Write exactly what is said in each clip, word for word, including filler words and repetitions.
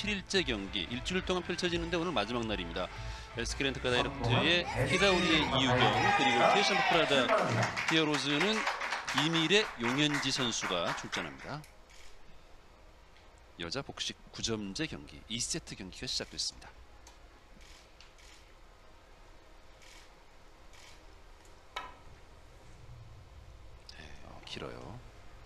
칠 일째 경기 일주일 동안 펼쳐지는데 오늘 마지막 날입니다. 에스케렌트카 다이렉트의 히다우리의 이유경 그리고 티에이션프 프라다 히어로즈는 이밀의 용현지 선수가 출전합니다. 여자 복식 구 점제 경기 이 세트 경기가 시작됐습니다. 네, 어, 길어요.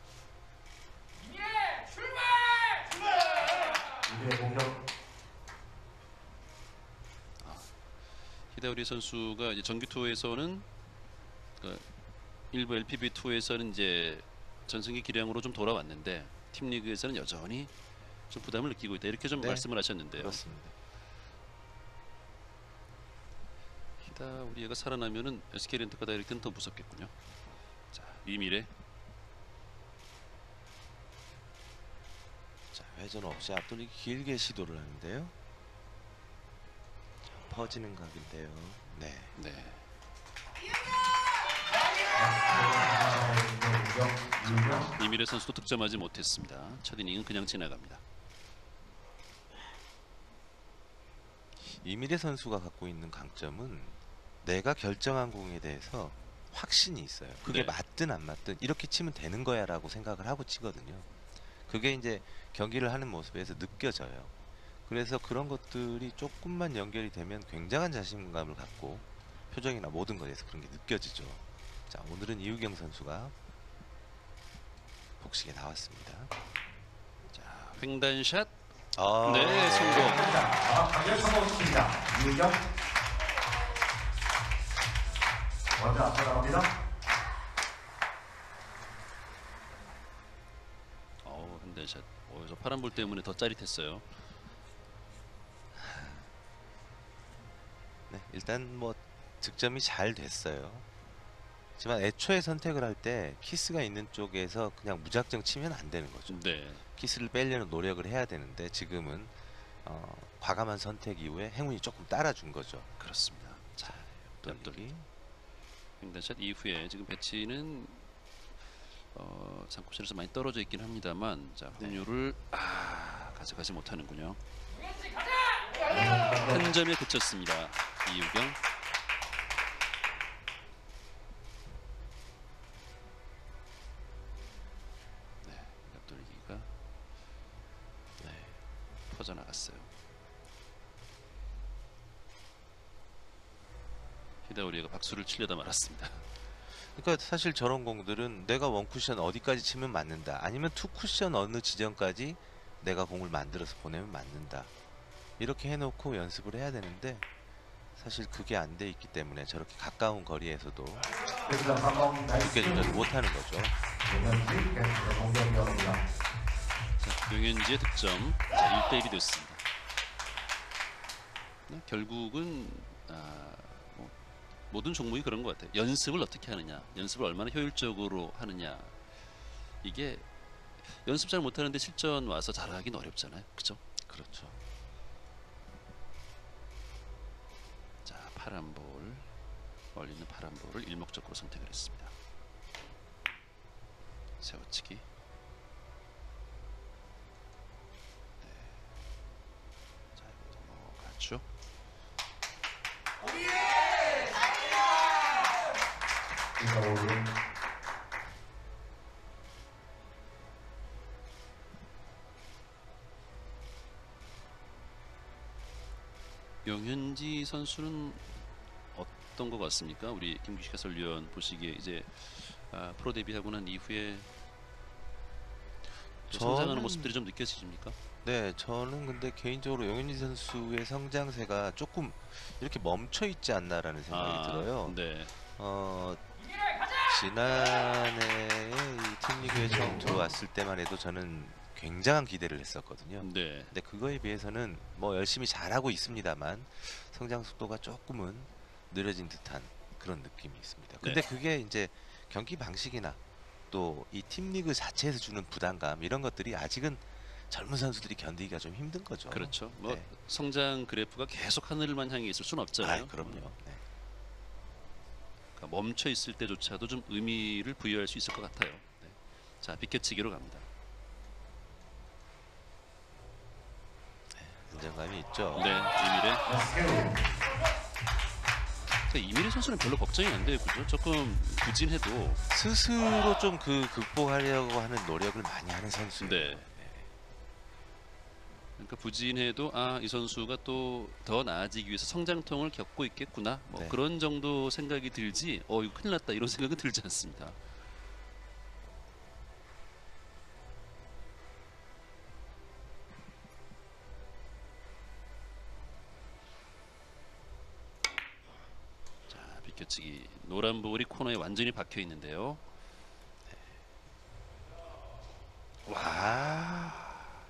아, 히다우리 선수가 이제 정규 투어에서는 그 일부 엘피비 투어에서는 이제 전승기 기량으로 좀 돌아왔는데 팀 리그에서는 여전히 좀 부담을 느끼고 있다 이렇게 좀 네, 말씀을 하셨는데요. 그렇습니다. 히다우리가 살아나면은 에스케렌트카 다이렉트는 더 무섭겠군요. 자, 이밀의 자, 회전 없이 앞돌리기 길게 시도를 하는데요. 자, 퍼지는 각인데요. 네. 네. 이밀의 선수도 득점하지 못했습니다. 첫 이닝은 그냥 지나갑니다. 이밀의 선수가 갖고 있는 강점은 내가 결정한 공에 대해서 확신이 있어요. 그게 네. 맞든 안 맞든 이렇게 치면 되는 거야 라고 생각을 하고 치거든요. 그게 이제 경기를 하는 모습에서 느껴져요. 그래서 그런 것들이 조금만 연결이 되면 굉장한 자신감을 갖고 표정이나 모든 것에서 그런 게 느껴지죠. 자, 오늘은 이유경 선수가 복식에 나왔습니다. 자, 횡단샷. 아, 네, 성공. 정확하게 성공시킵니다. 이유경 먼저 앞서 나갑니다. 어우, 횡단샷. 어, 저 파란볼 때문에 더 짜릿했어요. 네, 일단 뭐 득점이 잘 됐어요. 하지만 애초에 선택을 할 때 키스가 있는 쪽에서 그냥 무작정 치면 안 되는 거죠. 네. 키스를 빼려는 노력을 해야 되는데 지금은 어, 과감한 선택 이후에 행운이 조금 따라준 거죠. 그렇습니다. 자, 옆돌리기. 횡단샷 이후에 지금 배치는 어, 상코션에서 많이 떨어져 있긴 합니다만 자, 확률을 네. 아, 가져가지 못하는군요. 한 점에 그쳤습니다. 이유경. 네, 옆돌리기가 네, 퍼져나갔어요. 히다우리가 박수를 치려다 말았습니다. 그러니까 사실 저런 공들은 내가 원쿠션 어디까지 치면 맞는다, 아니면 투쿠션 어느 지점까지 내가 공을 만들어서 보내면 맞는다, 이렇게 해놓고 연습을 해야 되는데 사실 그게 안 돼 있기 때문에 저렇게 가까운 거리에서도 느껴지지 못하는 거죠. 자, 용현지의 득점. 자, 일 대 일이 됐습니다. 네, 결국은 아, 뭐, 모든 종목이 그런 것 같아요. 연습을 어떻게 하느냐, 연습을 얼마나 효율적으로 하느냐. 이게 연습 잘 못하는데 실전 와서 잘하기는 어렵잖아요. 그죠? 그렇죠. 자, 파란 볼, 올리는 파란 볼을 일목적으로 선택을 했습니다. 세워치기. 네. 자, 이거 넘어갔죠. 용현지 선수는 어떤 것 같습니까? 우리 김규식 해설위원 보시기에 이제 아, 프로 데뷔하고 난 이후에 성장하는 저는 모습들이 좀 느껴지십니까? 네, 저는 근데 개인적으로 용현지 선수의 성장세가 조금 이렇게 멈춰 있지 않나라는 생각이 아, 들어요. 네. 어, 지난해 이 팀리그에 처음 들어왔을 때만 해도 저는 굉장한 기대를 했었거든요. 네. 근데 그거에 비해서는 뭐 열심히 잘하고 있습니다만 성장 속도가 조금은 느려진 듯한 그런 느낌이 있습니다. 근데 네. 그게 이제 경기 방식이나 또 이 팀리그 자체에서 주는 부담감, 이런 것들이 아직은 젊은 선수들이 견디기가 좀 힘든 거죠. 그렇죠. 뭐 네. 성장 그래프가 계속 하늘만 향해 있을 수는 없잖아요. 아, 그럼요. 네. 그러니까 멈춰 있을 때조차도 좀 의미를 부여할 수 있을 것 같아요. 네. 자, 비켜치기로 갑니다. 안정감이 있죠. 네, 이미래. 에스케이 자, 이미래 선수는 별로 걱정이 안 돼요, 그죠? 조금 부진해도. 스스로 좀 그 극복하려고 하는 노력을 많이 하는 선수예요. 네. 그러니까 부진해도 아, 이 선수가 또 더 나아지기 위해서 성장통을 겪고 있겠구나. 뭐 네. 그런 정도 생각이 들지. 어, 이거 큰일 났다. 이런 생각은 들지 않습니다. 자, 비껴치기. 노란 볼이 코너에 완전히 박혀 있는데요. 와.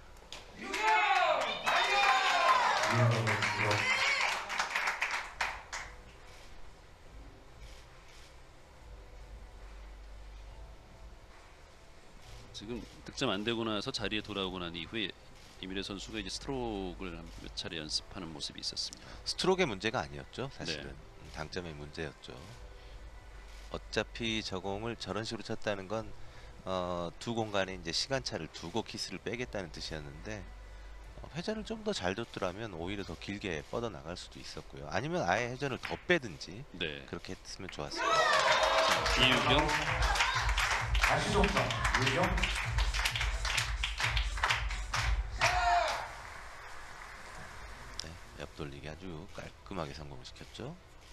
유영혁 선수로 지금 득점 안 되고 나서 자리에 돌아오고 난 이후에 이미래 선수가 이제 스트로크를 한 몇 차례 연습하는 모습이 있었습니다. 스트로크의 문제가 아니었죠. 사실은 네. 음, 당점의 문제였죠. 어차피 저공을 저런 식으로 쳤다는 건 어, 두 공간에 이제 시간차를 두고 키스를 빼겠다는 뜻이었는데 어, 회전을 좀 더 잘 뒀더라면 오히려 더 길게 뻗어 나갈 수도 있었고요. 아니면 아예 회전을 더 빼든지 네. 그렇게 했으면 좋았습니다. 자, 이유경. 다시 동점 유영 네, 옆돌리기 아주 깔끔하게 성공시켰죠.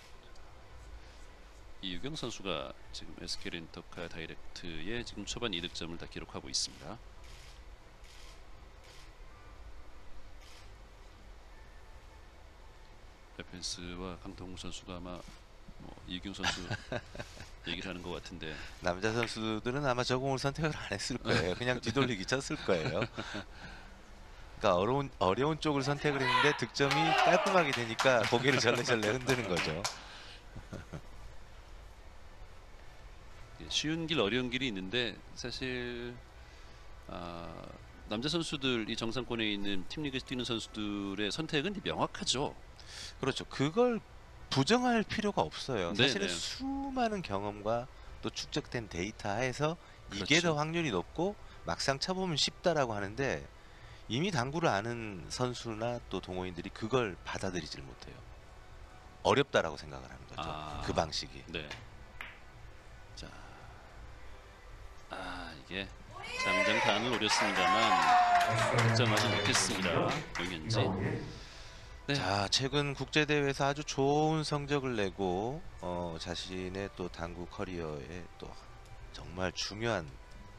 이유경 선수가 지금 에스케이 렌터카 다이렉트의 지금 초반 이 득점을 다 기록하고 있습니다. 레펜스와 강동우 선수가 아마 뭐 이유경 선수 얘기를 하는 것 같은데. 남자 선수들은 아마 저공을 선택을 안 했을 거예요. 그냥 뒤돌리기 쳤을 거예요. 그러니까 어려운 어려운 쪽을 선택을 했는데 득점이 깔끔하게 되니까 고개를 절레절레 흔드는 거죠. 예, 쉬운 길 어려운 길이 있는데 사실 아, 남자 선수들 이 정상권에 있는 팀리그에서 뛰는 선수들의 선택은 명확하죠. 그렇죠. 그걸 부정할 필요가 없어요. 네, 사실은 네. 수많은 경험과 또 축적된 데이터 하에서 이게 그렇죠. 더 확률이 높고 막상 쳐보면 쉽다라고 하는데 이미 당구를 아는 선수나 또 동호인들이 그걸 받아들이질 못해요. 어렵다라고 생각을 하는 거죠. 아. 그 방식이. 네. 자, 아 이게 장장 단을 노렸습니다만 득점하지 못했습니다. 용현지. 네. 자, 최근 국제 대회에서 아주 좋은 성적을 내고 어, 자신의 또 당구 커리어에 또 정말 중요한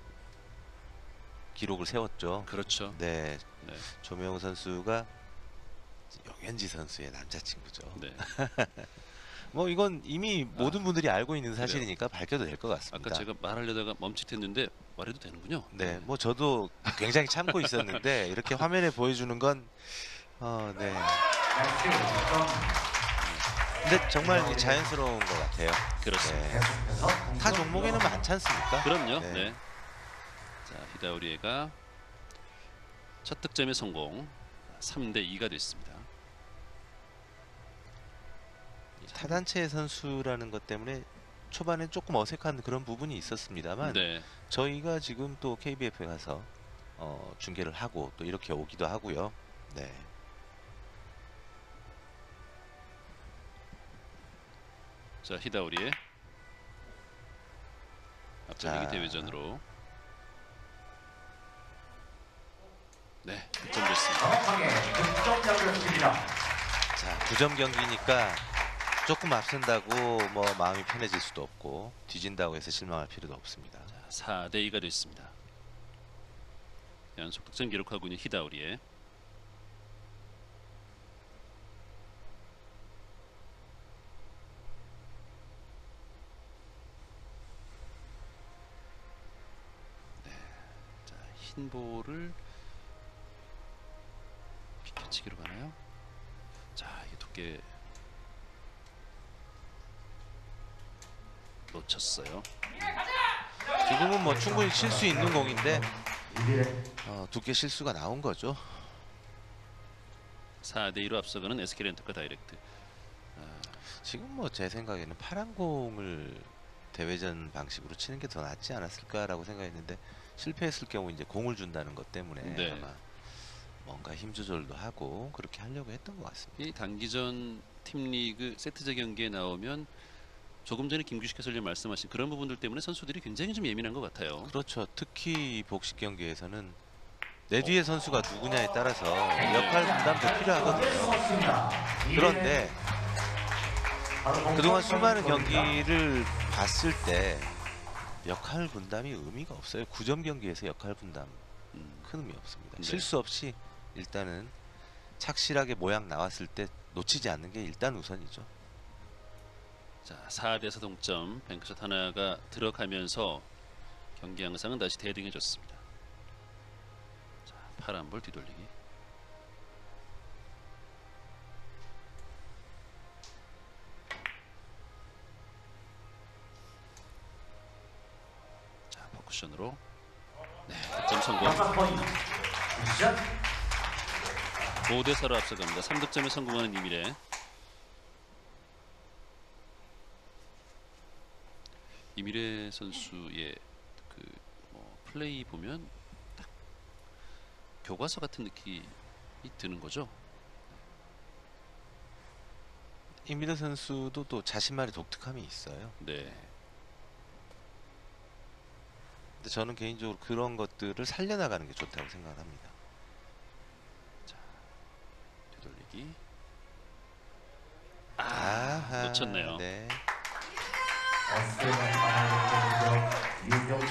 기록을 세웠죠. 그렇죠. 네, 네. 조명호 선수가 용현지 선수의 남자친구죠. 네. 뭐 이건 이미 아, 모든 분들이 알고 있는 사실이니까 밝혀도 될 것 같습니다. 아까 제가 말하려다가 멈칫했는데 말해도 되는군요. 네, 뭐 저도 굉장히 참고 있었는데 이렇게 화면에 보여주는 건 어, 네. 에스케이 득점 근데 정말 자연스러운 것 같아요. 그렇습니다. 네. 계속해서 타 종목에는 많지 않습니까? 그럼요. 네. 네. 자, 히다우리에가 첫 득점의 성공. 삼 대 이가 됐습니다. 타단체 선수라는 것 때문에 초반에 조금 어색한 그런 부분이 있었습니다만 네. 저희가 지금 또 케이비에프에 가서 어, 중계를 하고 또 이렇게 오기도 하고요. 네. 자, 히다우리의 앞돌리기 자. 대회전으로 네, 득점됐습니다. 정확하게 득점 연결시킵니다. 자, 구 점 경기니까 조금 앞선다고 뭐 마음이 편해질 수도 없고 뒤진다고 해서 실망할 필요도 없습니다. 사 대 이가 됐습니다. 연속 득점 기록하고 있는 히다우리에 네, 자, 흰 볼을 비켜치기로 가나요? 자, 이게 두께 놓쳤어요. 지금은 뭐 충분히 칠 수 있는 공인데 이비의 어, 두께 실수가 나온 거죠. 사 대 이로 앞서가는 에스케이 렌터카 다이렉트. 지금 뭐 제 생각에는 파란 공을 대회전 방식으로 치는 게 더 낫지 않았을까라고 생각했는데 실패했을 경우 이제 공을 준다는 것 때문에 네. 아마 뭔가 힘 조절도 하고 그렇게 하려고 했던 것 같습니다. 이 단기전 팀리그 세트제 경기에 나오면 조금 전에 김규식 해설위원 말씀하신 그런 부분들 때문에 선수들이 굉장히 좀 예민한 것 같아요. 그렇죠. 특히 이 복식 경기에서는 내 뒤에 선수가 누구냐에 따라서 역할 분담도 필요하거든요. 맞습니다. 그런데 바로 그동안 공격 수많은 선수입니다. 경기를 봤을 때 역할 분담이 의미가 없어요. 구 점 경기에서 역할 분담 음, 큰 의미 없습니다. 네. 실수 없이 일단은 착실하게 모양 나왔을 때 놓치지 않는 게 일단 우선이죠. 자, 사 대 사 동점. 뱅크샷 하나가 들어가면서 경기 양상은 다시 대등해졌습니다. 자, 파란 볼 뒤돌리기. 자, 퍼쿠션으로 네, 득점 성공. 역사 포인트. 굿샷. 오 대 사로 앞서갑니다. 삼 득점에 성공하는 이미래. 이미래 선수의 그 뭐 플레이 보면 딱 교과서 같은 느낌이 드는 거죠. 이미래 선수도 또 자신만의 독특함이 있어요. 네. 근데 저는 개인적으로 그런 것들을 살려나가는 게 좋다고 생각을 합니다. 되돌리기. 아하, 놓쳤네요. 네. 에스케이는 하나의 공격 유경.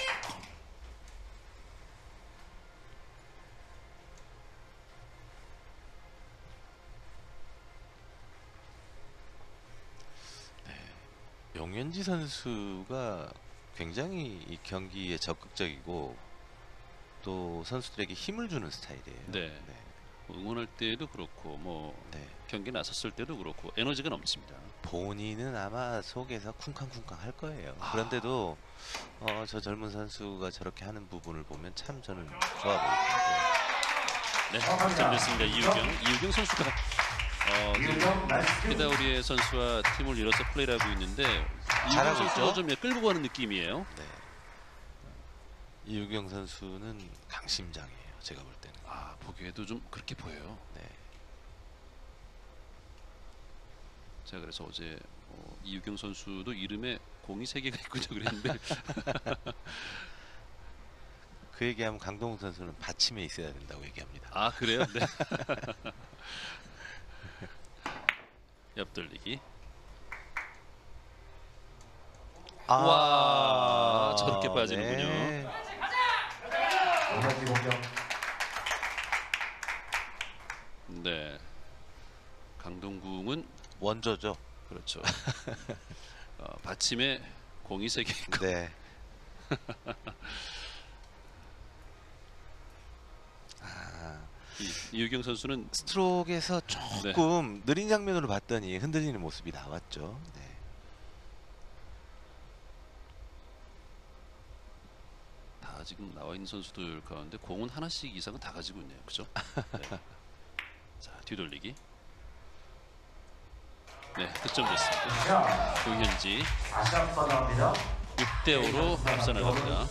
용현지 선수가 굉장히 이 경기에 적극적이고 또 선수들에게 힘을 주는 스타일이에요. 네. 네. 응원할 때도 그렇고 뭐 네. 경기 나섰을 때도 그렇고 에너지가 넘칩니다. 본인은 아마 속에서 쿵쾅쿵쾅 할 거예요. 아. 그런데도 어, 저 젊은 선수가 저렇게 하는 부분을 보면 참 저는 좋아 보이더라고요. 네, 득점됐습니다. 이유경. 이유경 선수가 어, 유경 나이스. 피다우리의 선수와 팀을 이뤄서 플레이를 하고 있는데 이유경 잘하고 선수가 있죠? 좀 끌고 가는 느낌이에요. 네. 이유경 선수는 강심장이에요. 제가 볼 때는. 아, 보기에도 좀 그렇게 보여요. 네. 제가 그래서 어제 어, 이유경 선수도 이름에 공이 세 개가 있군요 그랬는데 그 얘기하면 강동욱 선수는 받침에 있어야 된다고 얘기합니다. 아 그래요? 네. 옆돌리기. 와, 저렇게 빠지는군요. 네. 오버티 공격. 네. 강동궁은 원조죠. 그렇죠. 어, 받침에 공이 세 개 있고. 네. 아, 이, 이유경 선수는 스트로크에서 조금 느린 장면으로 봤더니 흔들리는 모습이 나왔죠. 네. 다 지금 나와 있는 선수들 가운데 공은 하나씩 이상은 다 가지고 있네요. 그죠? 네. 자, 뒤돌리기. 네, 득점 됐습니다. 자, 조현지 다시 한번 합니다. 육 대 오로 앞서 나갑니다.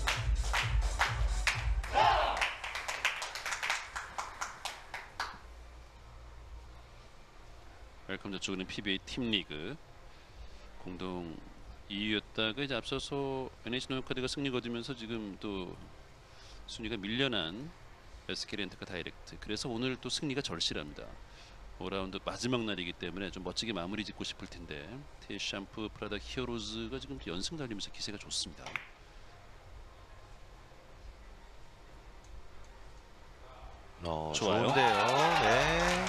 웰컴 저쪽은 피비에이 팀리그 공동 이 위였다가 이제 앞서서 엔에이치 노용카드가 승리 거두면서 지금 또 순위가 밀려난 에스케이 렌트카 다이렉트. 그래서 오늘 또 승리가 절실합니다. 오 라운드 마지막 날이기 때문에 좀 멋지게 마무리 짓고 싶을 텐데 테이샴프 프라다 히어로즈가 지금 연승 달리면서 기세가 좋습니다. 어, 좋아요. 좋은데요. 네.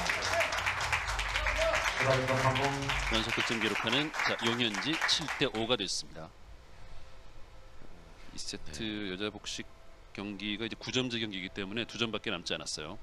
드라이버 성공. 연속 득점 기록하는 자, 용현지 칠 대 오가 됐습니다. 이 세트 네. 여자 복식 경기가 이제 구 점제 경기이기 때문에 두 점밖에 남지 않았어요.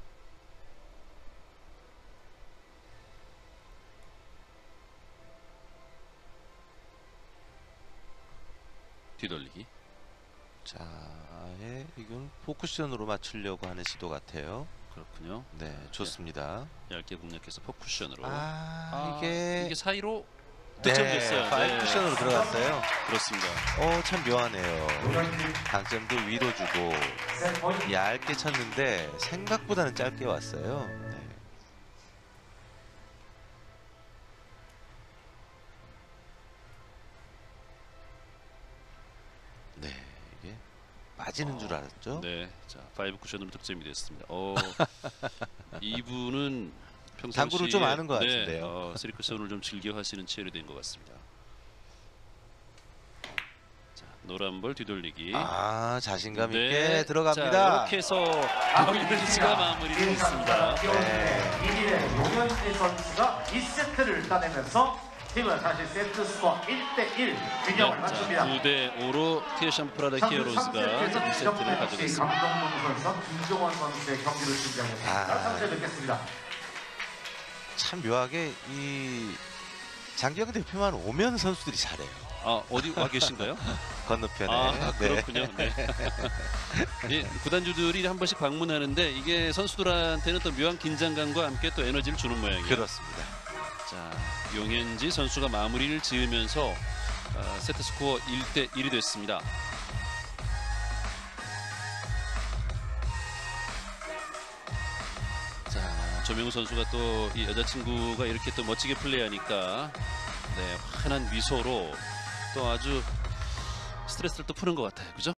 뒤돌리기. 자, 예, 이건 포쿠션으로 맞추려고 하는 시도 같아요. 그렇군요. 네, 좋습니다. 얇게 공략해서 포쿠션으로. 아, 아, 이게, 이게 사이로 득점 됐어요. 파이브 네. 쿠션으로 들어갔어요. 그렇습니다. 어, 참 묘하네요. 노현진 강점도 위로 주고 세 포인트. 얇게 쳤는데 생각보다는 짧게 왔어요. 네. 네, 이게 빠지는 줄 알았죠? 네, 자 파이브 쿠션으로 득점이 됐습니다. 어, 이분은 평상시에 당구를 좀 아는 것 네, 같은데요. 어, 쓰리 쿠션을 좀 즐겨 하시는 체열이 된 것 같습니다. 자, 노란 볼 뒤돌리기. 아, 자신감 있게 네, 들어갑니다. 자, 이렇게 해서 노현지가 마무리를 했습니다. 네. 일 위의 노현진 선수가 이 세트를 따내면서 팀은 다시 세트 스코어 일 대 일 균형을 맞춥니다. 구 대 오로 티에샴프라다 히어로즈가 이 세트를 가져갔습니다. 감동문 선수, 김종원 선수의 경기를 준비하겠습니다. 아. 삼 세 뵙겠습니다. 참 묘하게 이 장기영 대표만 오면 선수들이 잘해요. 아, 어디 와 계신가요? 건너편에. 아, 네. 그렇군요. 네. 예, 구단주들이 한 번씩 방문하는데 이게 선수들한테는 또 묘한 긴장감과 함께 또 에너지를 주는 모양이에요. 그렇습니다. 자, 용현지 선수가 마무리를 지으면서 어, 세트 스코어 일 대 일이 됐습니다. 자, 조명우 선수가 또 이 여자친구가 이렇게 또 멋지게 플레이하니까 네, 환한 미소로 또 아주 스트레스를 또 푸는 것 같아요. 그죠?